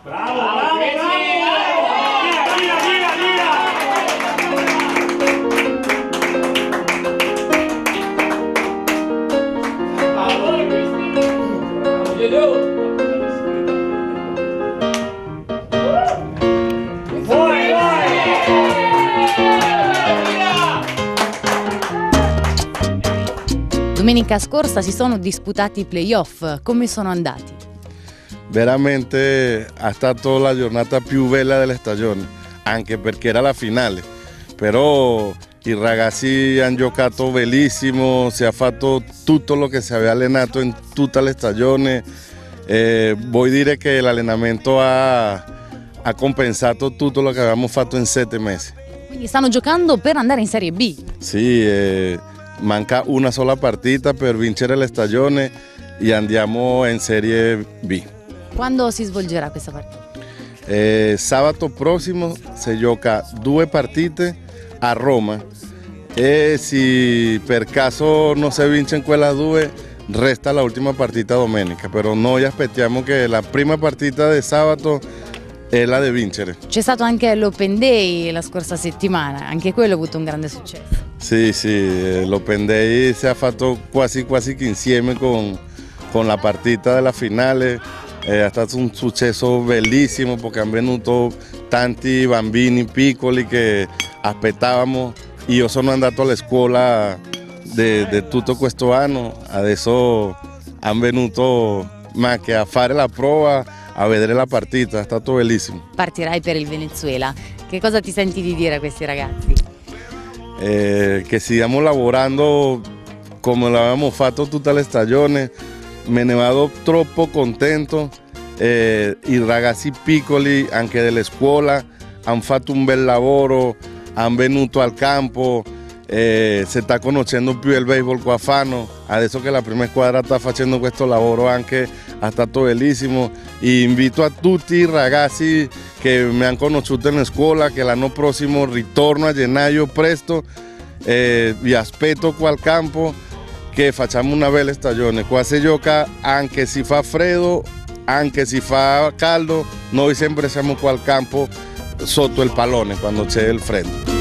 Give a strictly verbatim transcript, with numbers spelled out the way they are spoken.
Bravo, bravo, bravo! Via, via, via, allora, Vuoi, vuoi! Domenica scorsa si sono disputati i playoff, come sono andati? Veramente è stata la giornata più bella della stagione, anche perché era la finale, però i ragazzi hanno giocato bellissimo, si è fatto tutto lo che si aveva allenato in tutta la stagione, eh, vuol dire che l'allenamento ha, ha compensato tutto lo che avevamo fatto in sette mesi. Quindi stanno giocando per andare in Serie B? Sì, eh, manca una sola partita per vincere la stagione e andiamo in Serie B. Quando si svolgerà questa partita? Eh, sabato prossimo si gioca due partite a Roma e se per caso non si vince in quelle due resta la ultima partita domenica, però noi aspettiamo che la prima partita di sabato è la di vincere. C'è stato anche l'Open Day la scorsa settimana, anche quello ha avuto un grande successo. Sì, sì, l'Open Day si è fatto quasi quasi che insieme con, con la partita della finale. È stato un successo bellissimo perché hanno venuto tanti bambini piccoli che aspettavamo. Io sono andato alla scuola di tutto questo anno, adesso hanno venuto ma che a fare la prova, a vedere la partita, è stato bellissimo. Partirai per il Venezuela, che cosa ti senti di dire a questi ragazzi? Eh, che stiamo lavorando come l'avevamo fatto tutta la stagione. Me ne vado troppo contento, eh, i ragazzi piccoli anche della scuola hanno fatto un bel lavoro, hanno venuto al campo, eh, si sta conoscendo più il baseball qua a Fano, adesso che la prima squadra sta facendo questo lavoro anche è stato bellissimo. E invito a tutti i ragazzi che mi hanno conosciuto in scuola che l'anno prossimo ritorno a gennaio presto, eh, vi aspetto qua al campo, che facciamo una bella stagione. Qua si gioca anche se fa freddo, anche se fa caldo, noi sempre siamo qua al campo sotto il pallone quando c'è il freddo.